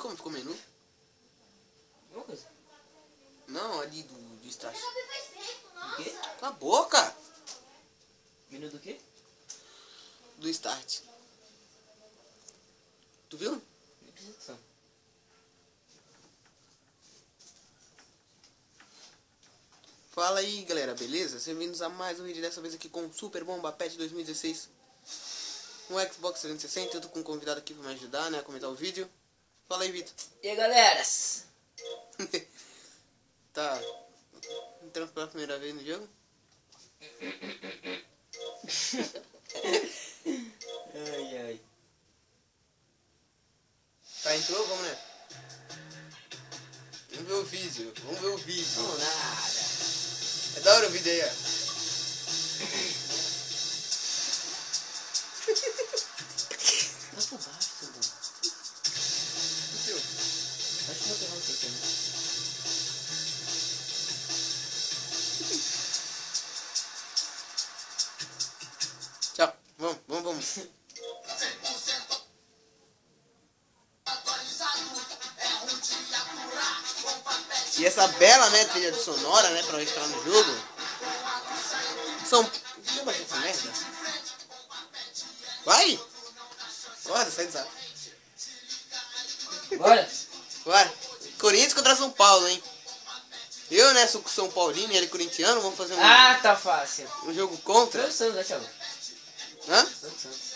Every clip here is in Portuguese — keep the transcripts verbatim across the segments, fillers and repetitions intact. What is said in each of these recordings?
como ficou o menu? Uma coisa. Não, ali do, do start. O quê? Cala a boca! Menu do quê? Do start. Tu viu? Nem precisa. Fala aí, galera, beleza? Sejam bem-vindos a mais um vídeo, dessa vez aqui com o Super Bomba Pet dois mil e dezesseis. Um Xbox trezentos e sessenta, eu tô com um convidado aqui pra me ajudar, né, a comentar o vídeo. Fala aí, Vitor. E aí, galeras? Tá entrando pela primeira vez no jogo? Ai, ai. Tá, entrou? Vamos, né? Vamos ver o vídeo, vamos ver o vídeo. Não, nada. É da hora o vídeo aí, ó. Vai por baixo, seu bom. Viu? Acho que vou pegar um pequeno. Tchau, vamos, vamos, vamos. E essa bela, né, trilha sonora, né, pra entrar no jogo. São... Deixa eu baixar essa merda. Vai! Corre, sai do saco. Bora! Vai. Corinthians contra São Paulo, hein. Eu, né, sou São Paulino e ele corintiano, vamos fazer um, Ah, tá fácil. um jogo contra. Foi o Santos, né, Thiago? Hã? Foi o Santos.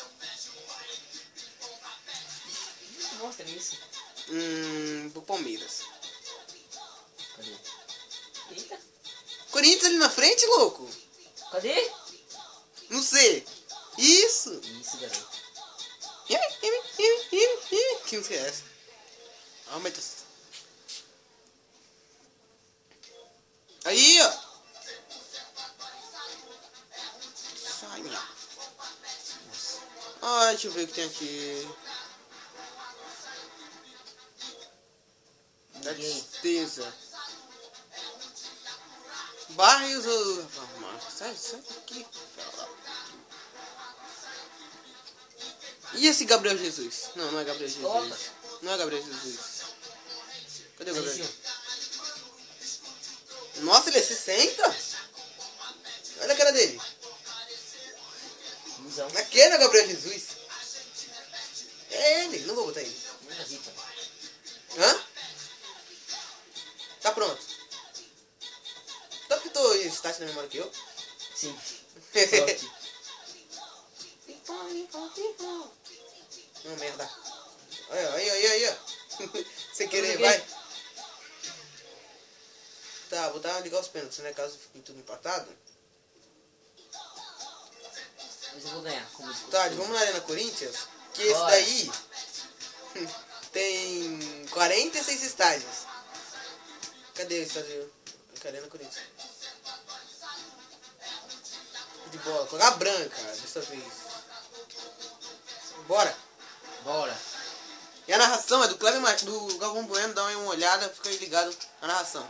Mostra isso. Hum, pro Palmeiras. Cadê? Eita. Corinthians ali na frente, louco. Cadê? Não sei. Isso. Isso, garoto. Que música é essa? Aumenta. Aí, ó. Sai, minha. Ai, deixa eu ver o que tem aqui. Da tristeza. Bairros ou... Sai, sai daqui. E esse Gabriel Jesus? Não, não é Gabriel Jesus. Opa. Não é Gabriel Jesus. Cadê o Gabriel Sim, Jesus? Nossa, ele é sessenta? Olha a cara dele. Musão. Aquele é Gabriel Jesus. É ele, não vou botar ele. Muita Rita. Hã? Tá pronto. Sabe que tu está na memória que eu? Sim. Sorte. Não, merda. Olha, aí, aí, aí, ó. Sem querer, Aqui. vai. Tá, vou dar ligar os pênaltis, né? Caso fique tudo empatado. Mas eu vou ganhar. Como se fosse Tá, tudo. vamos na Arena Corinthians. Que esse Bora. daí tem quarenta e seis estádios. Cadê o estádio? Arena Corinthians. De bola, colocar branca dessa vez. Bora! Bora. E a narração é do Cleber Martins, do Galvão Bueno, dá uma olhada, fica aí ligado na narração.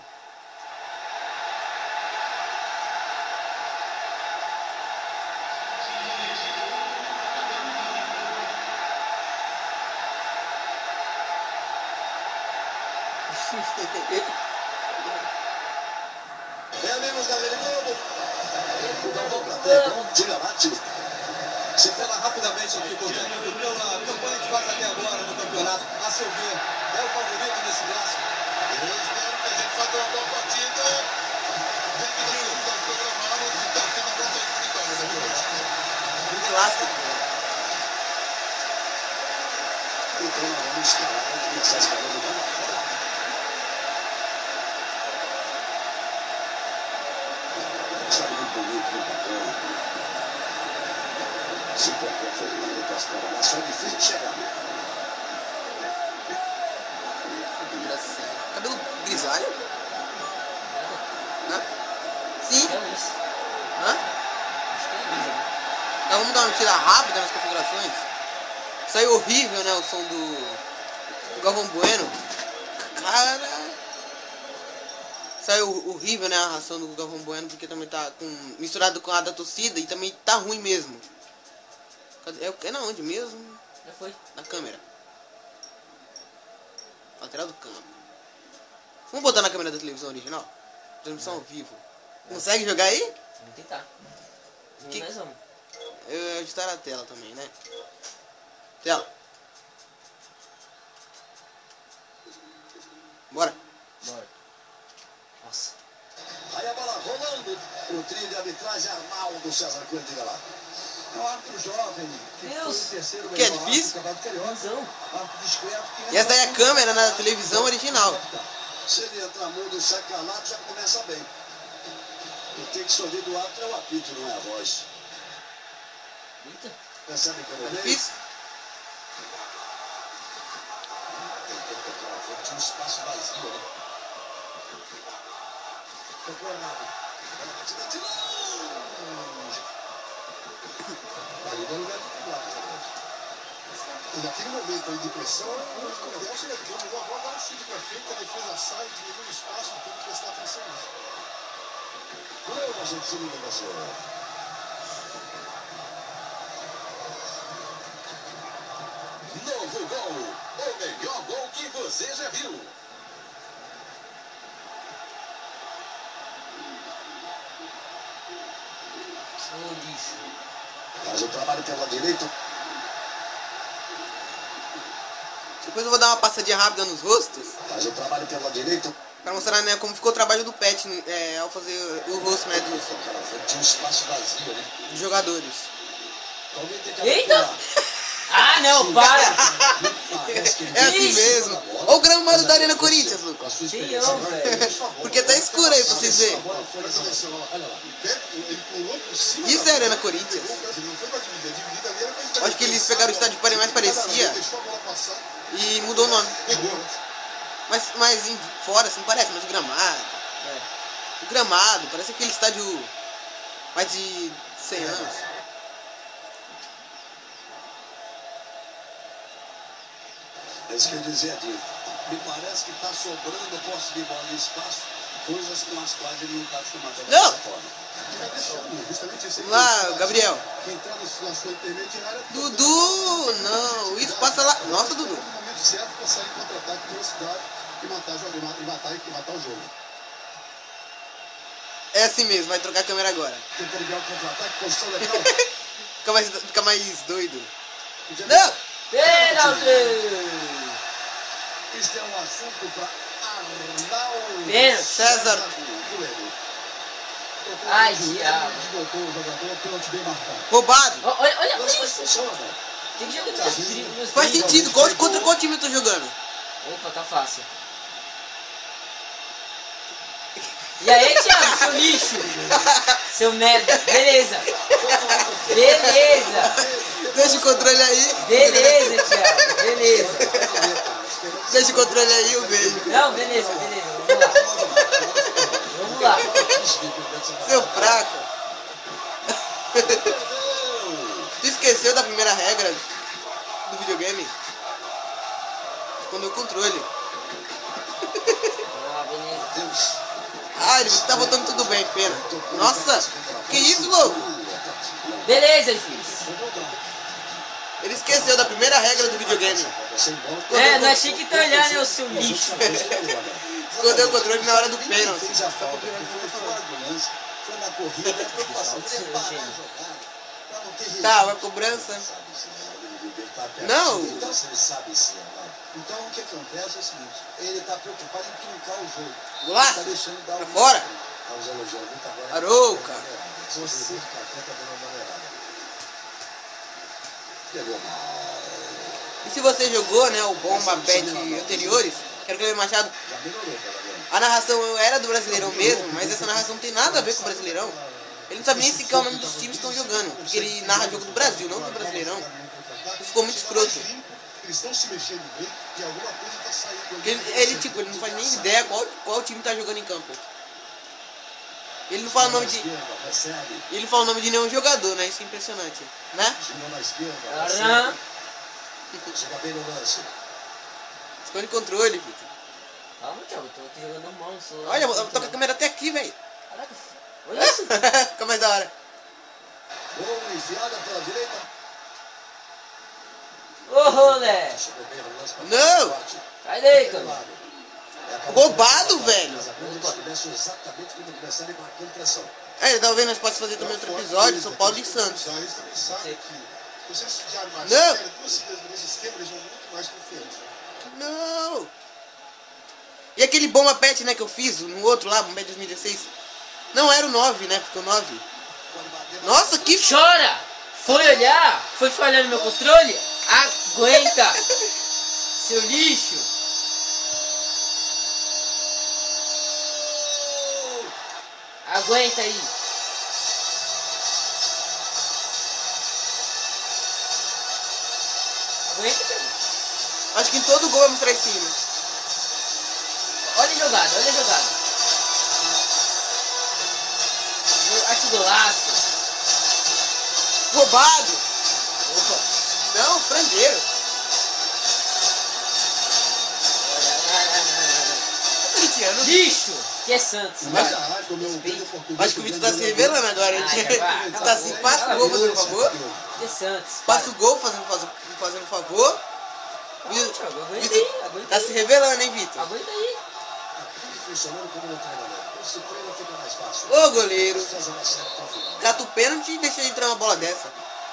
Bem, amigos da Rede Globo, o Galvão Plateia, diga lá, tio. Você fala rapidamente aqui, portanto, pela campanha que faz até agora no campeonato, a seu ver, é o favorito nesse clássico. Eu espero que a gente faça uma boa partida. Devido ao programado, está sendo uma boa vitória. Um clássico. Então, vamos escalar, começar escalando o Está muito bonito no papel. Se qualquer Fernando Cascara, só é difícil de chegar. Engraçado. Cabelo grisalho? Hã? Sim. É isso. Hã? Acho que é isso. Então vamos dar uma tira rápida nas configurações. Saiu horrível, né? O som do, do Galvão Bueno. Cara. Saiu horrível, né? A ração do Galvão Bueno, porque também tá com, misturado com a da torcida e também tá ruim mesmo. Cadê? É, é na onde mesmo? Já foi. Na câmera. Lateral do campo. Vamos botar na câmera da televisão original? Transmissão ao vivo. Consegue jogar aí? Vamos tentar. Vamos, Que- nós vamos. Eu ia ajustar a tela também, né? Tela. Bora. Bora. Nossa. Aí a bola rolando pro trio de arbitragem Arnaldo César Coelho, diga lá. É um árbitro jovem, que Deus. foi o terceiro Que é melhor difícil? árbitro do Campeonato Carioca. Visão. Árbitro discreto que E essa daí é a câmera na televisão original. Se ele entrar mudo e sai calado, já começa bem. O que tem que se ouvir do árbitro é o apito, não é a voz. Eita. Percebe como É eu vejo? difícil? Tinha um espaço vazio, né? Tocou nada. Ela batida de longe. Ali não lugar de pular, e naquele momento aí de pressão, o Converso jogou a bola, dá um chute pra frente, a defesa sai, diminui o espaço, tem que prestar atenção nisso. Como a gente se liga nessa hora? Novo gol, o melhor gol que você já viu. Ô lixo. Faz o trabalho pela direita. Depois eu vou dar uma passadinha rápida nos rostos Faz o trabalho pela direita. pra mostrar, né, como ficou o trabalho do Pet é, ao fazer o rosto, né, dos, Cara, foi- tinha um espaço vazio, né? dos jogadores. Alguém tem que Eita! apurar. Ah, não, para! Parece que ele É assim Isso. mesmo. Olha o gramado da Arena Corinthians, Lucas. Com a sua Feião, experiência. velho. Por favor, Porque tá escuro aí pra vocês verem. Presta atenção, olha lá. Ele pulou por cima Isso da é Arena bola, Corinthians. pegou o cara, não foi pra dividir, a dividida ali era pra gente Acho que eles pegaram o estádio que mais parecia deixou a bola passar, e mudou o nome. pegou. Mas, mas em fora, assim, parece, mas o gramado. É. O gramado, parece aquele estádio mais de cem anos. É isso que eu dizia, Dinho. Me parece que está sobrando posse de bola e espaço, coisas com as quais ele não está acostumado a jogar Não. dessa forma. Justamente esse Vamos lá, Gabriel. Entrar na sua intermediária. Dudu! Não, o espaço é lá. Nossa, Dudu. No momento certo para sair em contra-ataque, velocidade e matar, o jogo, e matar, e matar, e matar o jogo. É assim mesmo, vai trocar a câmera agora. Tenta ligar o contra-ataque, posição legal. Fica mais, fica mais doido. Podia- Não! Pênalti! Este é um assunto para Arnaldo Pênalti. César. Coelho. Tocou Ai, no joelho, diabo. desbocou o jogador, pênalti bem marcado. Roubado! Ó, Olha, olha, Mas olha faz isso. função, velho. Tem que jogar nos meus tri- meus Faz tri- sentido. Qual, contra qual time eu tô jogando? Opa, tá fácil. E aí, Thiago, seu lixo? Seu merda. Beleza. Beleza. Deixa o controle aí. Beleza, Thiago. Beleza. Deixa o controle aí, um beijo. Não, beleza, beleza. Vamos lá. Vamos lá. Seu fraco. Tu esqueceu da primeira regra do videogame? Escondeu o controle. Ah, beleza. Deus. Ah, ele tá botando tudo bem, pena. Nossa, que isso, louco? Beleza, juiz. Ele esqueceu da primeira regra do videogame. É, nós tinha que te olhar, né, o seu lixo. Escondeu o controle na hora do pênalti. Fez a falta, foi fora do lance, foi na corrida, é preocupação. Preparar a jogada, pra não ter risco. Tá, vai cobrança. Não. Então, se ele sabe sim, vai. Então, o que acontece é o seguinte, ele tá preocupado em truncar o jogo. Tá Golaço. deixando dar Pra um- fora. Ah, os elogios, muito agora. Arouca. Você que tá dando uma maneirada. Pegou mal. E se você jogou, né, o Bomba Pet anteriores, quero que o Machado, Já melhorou, tá vendo? a narração era do Brasileirão mesmo, mas essa narração não tem nada a ver com o Brasileirão. Ele não sabe nem sequer o nome dos times que estão jogando, porque ele narra jogo do Brasil, não do Brasileirão. Isso ficou muito escroto. Eles estão se mexendo bem e alguma coisa está saindo. Porque ele, ele, tipo, ele não faz nem ideia qual, qual time tá jogando em campo. Ele não fala o nome de. Recebe. Ele não fala o nome de nenhum jogador, né? Isso é impressionante. Né? Chegou na esquerda. Aham. recebe. Chega bem no lance. Esconde controle, Vitor. Calma, Thiago, eu tô aqui jogando mal no celular. Olha, eu tô com a câmera até aqui, velho. Caraca, olha isso. Fica mais da hora. Gol enfiada pela direita. Ô, rolé. Chegou bem no lance. Não! Cai Sai daí, cara. Roubado, velho. Exatamente quando começarem marcando pressão. É, talvez nós possamos fazer também outro episódio, São Paulo e Santos. Já eles também sabem que vocês já Não. marcaram duas seguidas nesse esquema, eles vão muito mais confiantes. Não! E aquele bomba pet, né, que eu fiz no outro lá, bomba dois mil e dezesseis? Não era o nove, né, porque o nove... Nossa, que... Chora! Foi olhar, foi falhar no meu controle? Aguenta! Seu lixo! Aguenta aí! Aguenta, Thiago. Acho que em todo gol vai mostrar em cima. Olha a jogada, olha a jogada. Arte golaço. Roubado! Opa. Não, frangueiro. Corintiano. Lixo! Que é Santos. Mas- Nessa área, como eu vejo, porque Acho que o Vitor tá se revelando agora, hein? Ai, vai, Ele cala tá a assim, boca, passa cala o a gol boca. fazendo favor. Que é Santos. Passa o gol fazendo, fazendo, fazendo favor. Não, Thiago, aguenta Vitor aí, aguenta tá aí. se revelando, hein, Vitor? Aguenta aí. funcionando como no treinamento. Então, se treina, fica mais fácil. Ô, goleiro. Só jogar certo até o final. Cata o pênalti e deixa ele entrar uma bola dessa.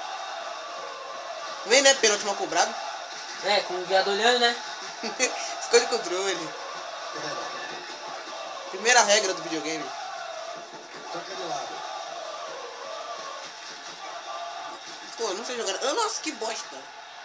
Vem, né? Pênalti mal cobrado. É, com o viado olhando, né? Escolhe o controle. Primeira regra do videogame. Toca de lado. Pô, eu não sei jogar. Ah, nossa, que bosta.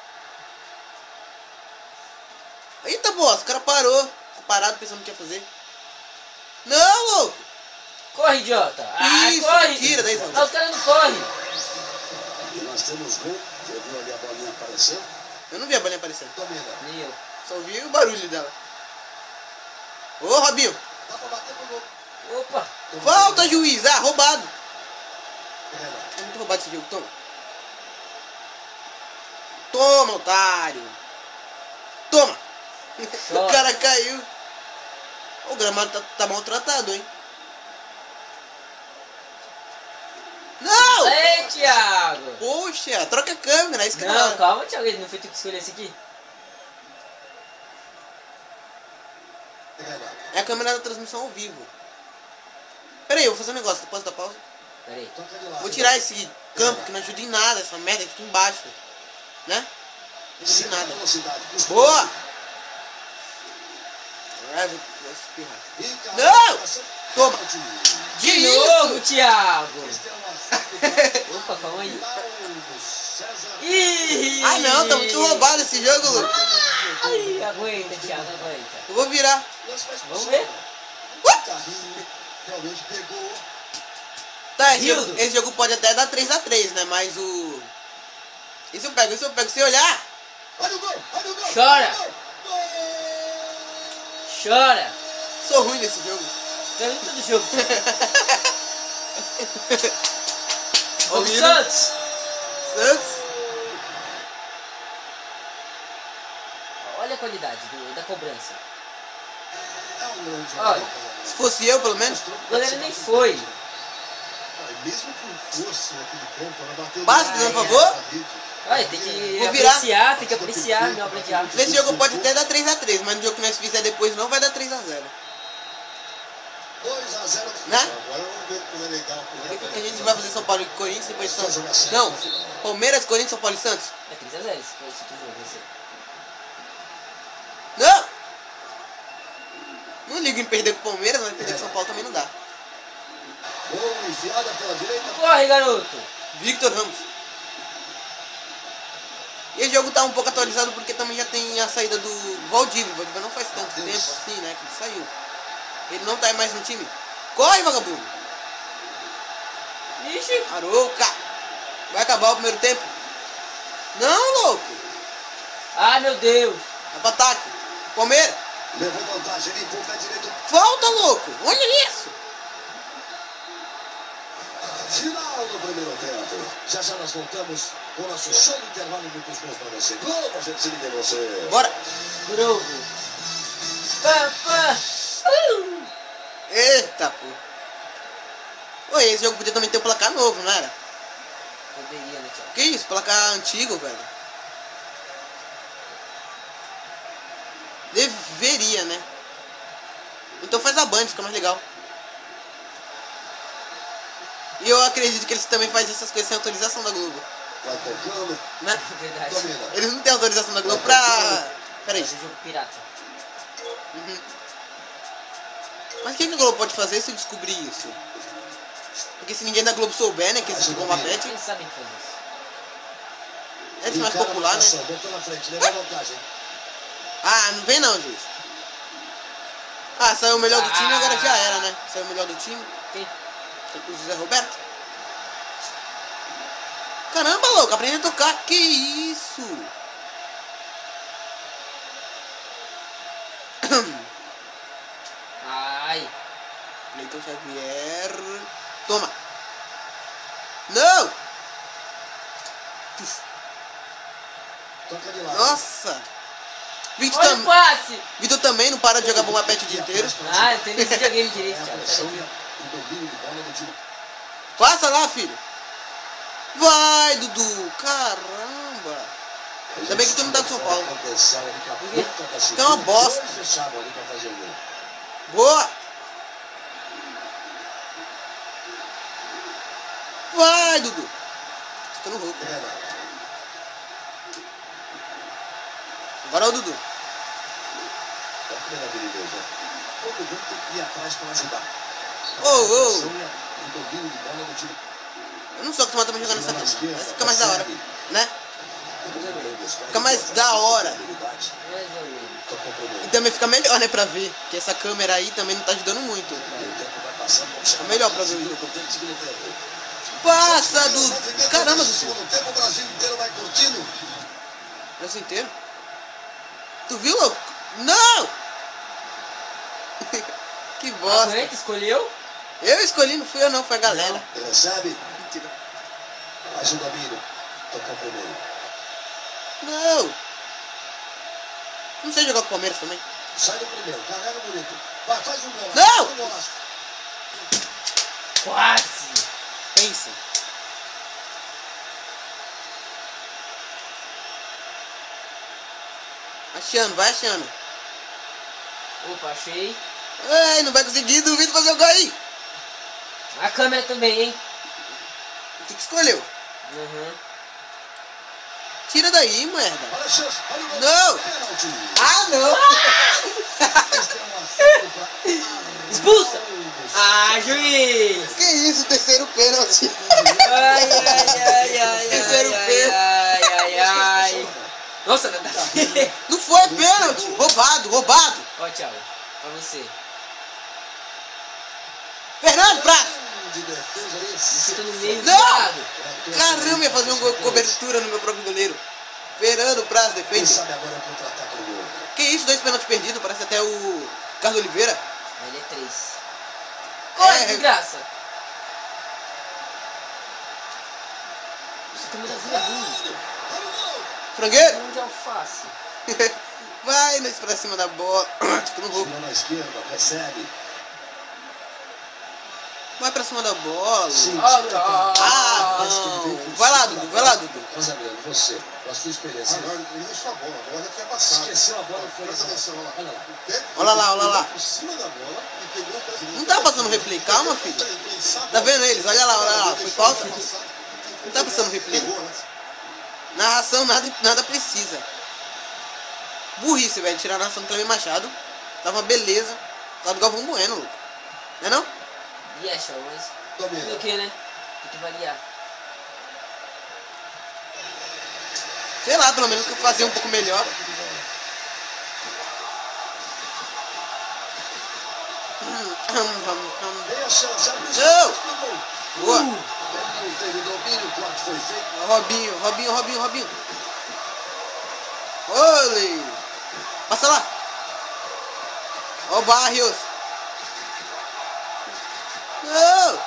Eita, bosta, o cara parou. Ficou parado pensando o que ia fazer. Não, louco. Corre, idiota. Ah, Isso, corre. tira daí, Zé. Ah, os caras não correm. E nós temos gol. Você viu ali a bolinha aparecer? Eu não vi a bolinha aparecendo. Domina. Nem eu. Só vi o barulho dela. Ô, Robinho. Dá pra bater pro gol. Opa. Falta, juiz. Ah, roubado. Renan. É muito roubado esse jogo. Toma. Toma, otário. Toma. O Toma. cara caiu. O gramado tá, tá maltratado, hein? Não! Ei, Thiago. Poxa, troca a câmera. É isso que Não, era. calma, Thiago. Ele não foi tu que escolheu esse aqui? Renan. É a câmera da transmissão ao vivo. Pera aí, eu vou fazer um negócio. Posso dar pausa? Pera aí. Toca de lado. Vou tirar esse campo que não ajuda em nada. Essa merda que fica embaixo. Né? Não ajuda em nada. Velocidade. Boa! Ah, vou, vou espirrar. E, cara, Não! passa- Toma! De Que novo, isso? Thiago. Cristiano Ronaldo. Opa, calma aí. César. Ih! Ah não, tá muito roubado esse jogo, Lucas. Ai, aguenta, Thiago, aguenta. Eu vou virar. Vamos ver. Carrinho, realmente pegou. Tá, esse Rildo. jogo, esse jogo pode até dar três a três, né? Mas o... Esse eu pego, esse eu pego. Se olhar... Olha o gol, olha o gol. Chora. Gol. Chora. Sou ruim nesse jogo. Tá em todo jogo. Ó, o Vamos, Rildo. Santos. Santos. Olha a qualidade do- da cobrança. É um grande Olha. jogador. Se fosse eu, pelo menos. O goleiro nem foi. Olha, mesmo com força naquele campo, ela bateu. Passa, no- por na favor. rede. Olha, tem que Vou virar. apreciar, tem que apreciar a minha obra de arte. Nesse jogo pode até dar três a três, mas no jogo que nós fizer depois não vai dar três a zero. dois a zero. Né? Agora vamos ver como é legal. Como é A legal. gente vai fazer São Paulo e Corinthians, depois Só Santos. jogar certo Não, no final. Palmeiras, Corinthians, São Paulo e Santos. É três a zero esse esse jogo, vai ser. Não! Não ligo em perder com o Palmeiras, mas perder com o São Paulo também não dá. Gol enfiada pela direita. Corre, garoto. Victor Ramos. E esse jogo tá um pouco atualizado porque também já tem a saída do Valdívia. O Valdívia não faz tanto tempo assim, né, que ele saiu. Ele não tá mais no time. Corre, vagabundo! Ixi. Arouca! Vai acabar o primeiro tempo. Não, louco! Ah, meu Deus. Vai pro ataque. Palmeiras. Levou vantagem, limpou o pé direito. Falta, louco! Olha isso! Final do primeiro tempo. Já já nós voltamos com o nosso show de intervalo e muitos gols pra você. Gol pra gente se liga em você. Bora! Grogo. Pá, pá. Uh. Eita, pô! Oi, esse jogo podia também ter um placar novo, não era? Poderia, né, Thiago? Que isso? Placar antigo, velho. Deveria, né? Então faz a Band, fica mais legal. E eu acredito que eles também fazem essas coisas sem autorização da Globo. Vai tocando. Né? Verdade. Domina. Eles não têm autorização da Globo pra... Peraí. É um jogo pirata. Uhum. Mas o que, que a Globo pode fazer se descobrir isso? Porque se ninguém da Globo souber, né, que existe o Bomba Pet, Eles sabem fazer isso. é mais popular, né? Botou na frente, levou vantagem. Ah, não vem não, juiz. Ah, saiu o melhor do time, agora já era, né? Saiu o melhor do time. Quem? O José Roberto. Caramba, louco, aprende a tocar. Que isso? Ai. Leitor Xavier. Toma. Não! Toca de lado. Nossa! Vitor, Olha o tam... passe! Vitor também não para de jogar Bomba Pet o dia inteiro. Ah, não tem nem videogame direito, É a Thiago. pressão Sai e daqui. o domínio de bola do time. Passa lá, filho. Vai, Dudu. Caramba. Ainda bem que tu não tá com São Paulo. Que é uma bosta. Boa. Vai, Dudu. Fica no rouco. Agora é o Dudu. Todo mundo tem que ir atrás para ajudar. Ô, ô. O domínio de bola do time. Eu não sou acostumado também jogando nessa câmera. Essa fica mais da hora, né? Fica mais da hora. Mais ou menos. E também fica melhor, né, pra ver. Porque essa câmera aí também não tá ajudando muito. Fica melhor pra ver o jogo. Passa, Dudu. Caramba, Dudu. Segundo tempo, o Brasil inteiro vai curtindo. Brasil inteiro? Tu viu, louco? Não! Que bosta. Aguenta, escolheu? Eu escolhi, não fui eu não, foi a galera. Ele recebe, Mentira. faz o domínio. Tocou primeiro. Não! Não sei jogar com o Palmeiras também. Sai do primeiro, carrega bonito. Vai, faz um golaço. Não! Faz um golaço. Quase! Pensa. Achando, vai achando. Opa, achei. Ai, não vai conseguir, duvido fazer o gol aí. A câmera também, hein? Tu que escolheu. Uhum. Tira daí, merda. Olha a chance. Olha o gol. Não! Pênalti. Ah, não! Eles têm um acerto pra- Expulsa! Ah, juiz! Que isso, terceiro pênalti. Ai, ai, ai, ai, Terceiro ai, pênalti. ai, ai, ai. Nossa, nada a ver. Não foi pênalti. Roubado, roubado. Ó, Thiago, pra você. Fernando Prato. De defesa aí. Fica no meio do Não! lado. Caramba, ia fazer um gol de cobertura no meu próprio goleiro. Fernando Prato Quem defende. sabe agora é o contra-ataque do gol. Que isso, dois pênaltis perdidos. Parece até o Carlos Oliveira. Ele é três. É. Olha, desgraça. Essa câmerazinha é ruim. Frangueiro. Mão de alface. Vai nesse pra cima da bola. Fica no roubo. Tirou na esquerda, recebe. Vai pra cima da bola. Sim. Ah, Ah, Mas que não. ele veio por Vai lá, cima Dudu. da Vai lá, bola. Dudu. Mas, Adriano, você, com a sua experiência. Agora ele deixou a bola, a bola já tinha passado. Esqueceu a bola, foi Presta lá. atenção, olha lá. Olha lá. O pé Olha lá, olha lá. Por cima da bola e pegou o pé. Não tá passando replay. Calma, filho. Tá vendo eles? Olha lá, olha lá. Foi falta? Não tá passando replay. Narração nada, nada precisa. Burrice, velho. Tirar a narração do Cleber Machado. Tava uma beleza. Tá do Galvão Bueno, louco. Não é não? yes, show, mas... Domina. O que, né? Tem que variar. Sei lá, pelo menos fazer um pouco melhor. Tem a chance. abre o Não! espaço pro gol. Boa. Não teve domínio, o corte foi feito. Robinho, Robinho, Robinho, Robinho. Olê! Passa lá. Ó o Barrios. Não!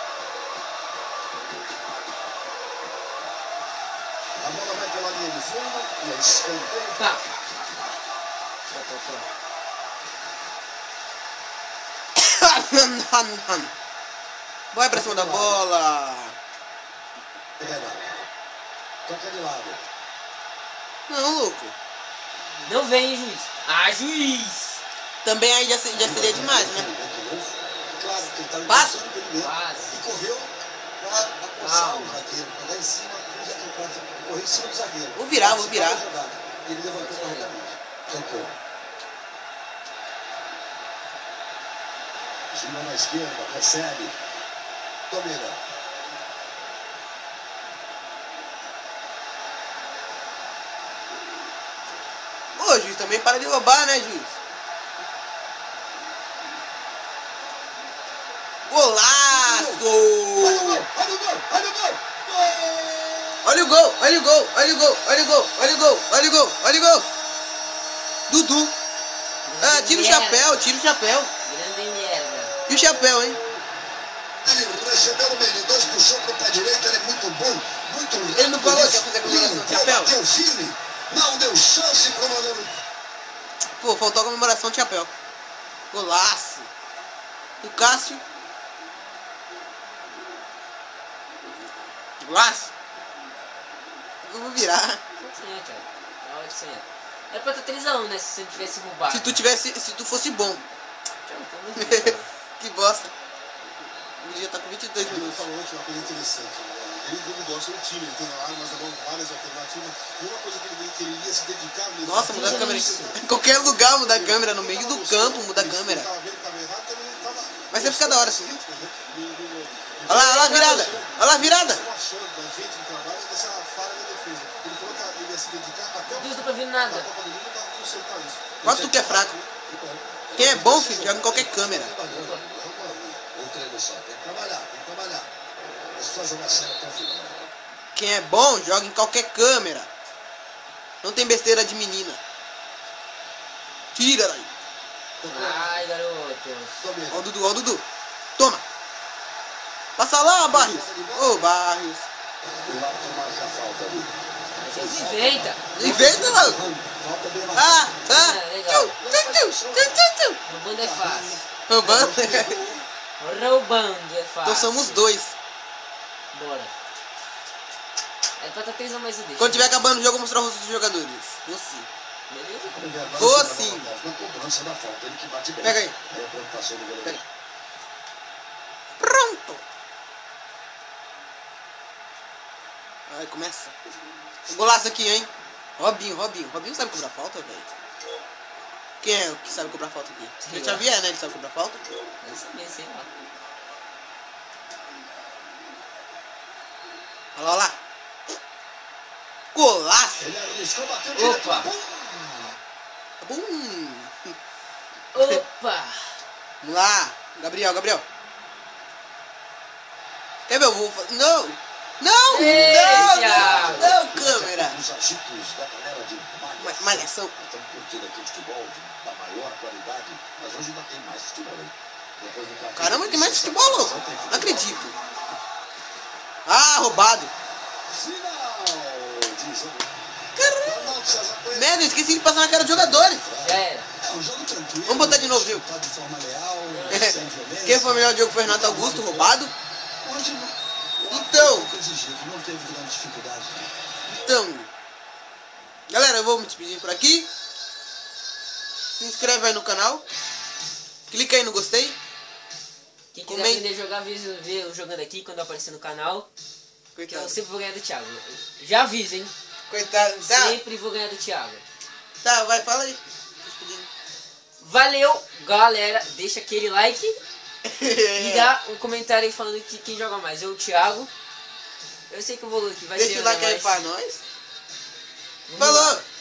A bola vai pela linha de fundo e é escanteio. Tá. Tô, tô, tô. Vai pra cima da bola. Renato. Toca de lado. Não, louco. Não vem, hein, juiz. Ah, juiz! Também aí já, se- já seria demais, né? Claro que ele tá Passa. impulsando ele mesmo. Quase. E correu pra acossar Calma. o zagueiro, pra dar em cima, pra correr em cima do zagueiro. Vou virar, vou Antecipar virar. a jogada. E ele levantou corretamente. Tocou. Gima na esquerda, recebe. Domina. Ô, juiz, também para de roubar, né, juiz? Golaço! Olha o gol! Olha o gol! Olha o gol, olha o gol, olha o gol, olha o gol, olha o gol, olha o gol! Dudu! Ah, tira o chapéu, tira o chapéu. Grande merda. E o chapéu, hein? Ele recebeu o meio dois, puxou pro pé direito, ele é muito bom, muito rápido. Ele não falou que ia fazer a comemoração de chapéu? Bateu firme, não deu chance pro goleiro. Pô, faltou a comemoração de chapéu. Golaço! O Cássio. Golaço! Eu vou virar. Pode sonhar, Thiago. Na hora de sonhar. Era pra estar três a um, né? Se você não tivesse roubado. Se tu tivesse. Se tu fosse bom. Thiago, tá muito bem, cara. Que bosta. O dia tá com vinte e dois Ele minutos. falou ontem uma coisa interessante. Né? Ele, ele gosta do time, ele tem armas na mão, várias alternativas. E uma coisa que ele queria se dedicar mesmo. Nossa, muda a câmera. Em qualquer lugar muda a câmera. No meio do campo muda a câmera. Vai ser ficar da hora assim. Olha lá, olha lá a virada. Olha lá a virada. Deus, não tá vendo nada. Quanto tu que é fraco. Quem é bom, filho, joga em qualquer câmera. Um treino só, tem que trabalhar, tem que trabalhar. É só jogar sério até o final. Quem é bom, joga em qualquer câmera. Não tem besteira de menina. Tira daí. Ai, garoto. Ó o Dudu, ó o Dudu. Toma. Passa lá, Barrios. Ô, Barrios. O árbitro marca a falta ali. Vocês inventam. Inventa, mano. Falta bem na Ah, ah. É, legal. Tchum, tchum, tchum, tchum, tchum, tchum. Roubando é fácil. Roubando. Roubando é fácil. Então somos dois. Bora. Era pra estar três a mais o deixa. Quando tiver acabando o jogo, eu vou mostrar o rosto dos jogadores. Vou sim. Beleza? Vou sim. Na cobrança da falta, ele que bate bem. Pega aí. Aí a preocupação do goleiro. Pega. Pronto. Aí começa. O golaço aqui, hein? Robinho, Robinho. Robinho sabe cobrar falta, velho? Quem é o que sabe cobrar falta aqui? Sei O lá. Xavier, né? Ele sabe cobrar falta? Eu sabia, sei lá. Olha lá, olha lá. Golaço. Ele arriscou, bateu direto. Opa! Bum. Opa! Vamos lá. Gabriel, Gabriel. Quer ver? Eu vou fazer. Não! Não! Eita! Não, não, não, câmera. Os agitos da galera de Ma- Malhação. Estamos curtindo aqui o futebol de, da maior qualidade, mas hoje ainda tem mais futebol aí. Depois do cartão, Caramba, tem mais futebol, louco. tem futebol. Não acredito. Ah, roubado. Final de jogo. Caramba. Ronaldo César Coelho. Merda, eu esqueci de passar na cara dos jogadores. Já era. É um jogo tranquilo. Vamos botar de novo, viu? Tá de forma leal, sem violência. Quem foi o melhor jogo foi o Renato Augusto, roubado. Onde o Então. árbitro exigido, não teve grande dificuldade. Então, galera, eu vou me despedir por aqui. Se inscreve aí no canal. Clica aí no gostei. Quem quiser Comente. aprender a jogar, vê, vê eu jogando aqui quando eu aparecer no canal. Que eu Coitado. sempre vou ganhar do Thiago. Já aviso, hein? Coitado. Tá, Sempre vou ganhar do Thiago. tá, vai, fala aí. Despedindo. Valeu, galera. Deixa aquele like e dá um comentário aí falando que quem joga mais. Eu, o Thiago. Eu sei que eu vou que vai Deixa ser o like aí mais. pra nós. Vamos lá. Falou!